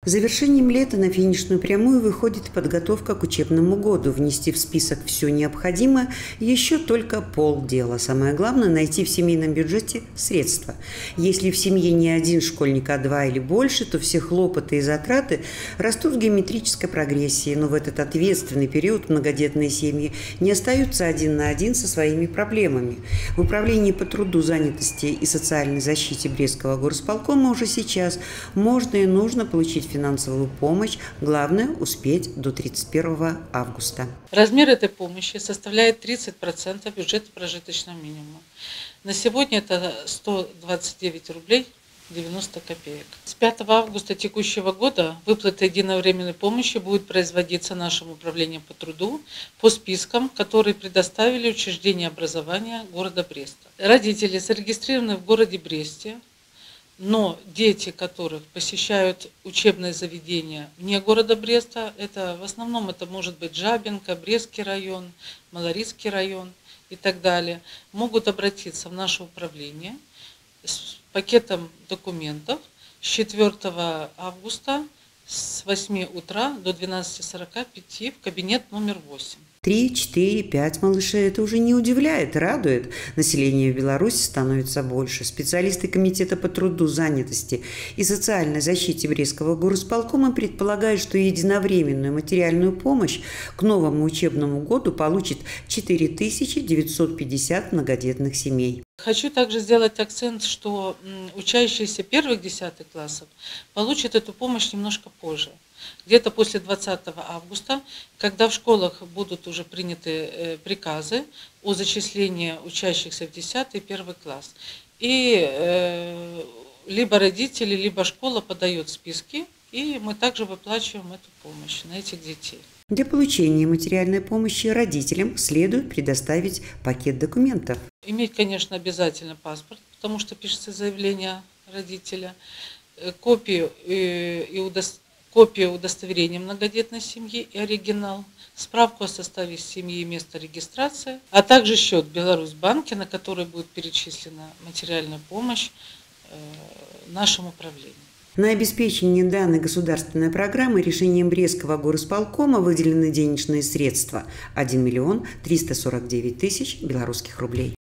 С завершением лета на финишную прямую выходит подготовка к учебному году. Внести в список все необходимое еще только полдела. Самое главное – найти в семейном бюджете средства. Если в семье не один школьник, а два или больше, то все хлопоты и затраты растут в геометрической прогрессии. Но в этот ответственный период многодетные семьи не остаются один на один со своими проблемами. В Управлении по труду, занятости и социальной защите Брестского горосполкома уже сейчас можно и нужно получить финансовую помощь. Главное – успеть до 31 августа. Размер этой помощи составляет 30% бюджета прожиточного минимума. На сегодня это 129 рублей 90 копеек. С 5 августа текущего года выплата единовременной помощи будет производиться нашим управлением по труду по спискам, которые предоставили учреждения образования города Бреста. Родители зарегистрированы в городе Бресте, но дети, которых посещают учебные заведения вне города Бреста, в основном это может быть Жабинка, Брестский район, Малорицкий район и так далее, могут обратиться в наше управление с пакетом документов с 4 августа с 8 утра до 12:45 в кабинет номер 8. 3, 4, 5 малышей – это уже не удивляет, радует. Население в Беларуси становится больше. Специалисты Комитета по труду, занятости и социальной защите Брестского горосполкома предполагают, что единовременную материальную помощь к новому учебному году получит 4950 многодетных семей. Хочу также сделать акцент, что учащиеся первых 10 классов получат эту помощь немножко позже. Где-то после 20 августа, когда в школах будут уже приняты приказы о зачислении учащихся в 10 и 1 класс. И либо родители, либо школа подает списки, и мы также выплачиваем эту помощь на этих детей. Для получения материальной помощи родителям следует предоставить пакет документов. Иметь, конечно, обязательно паспорт, потому что пишется заявление родителя, копию удостоверения многодетной семьи и оригинал, справку о составе семьи и место регистрации, а также счет в Беларусьбанке, на который будет перечислена материальная помощь нашему управлению. На обеспечение данной государственной программы решением Брестского горосполкома выделены денежные средства – 1 349 000 белорусских рублей.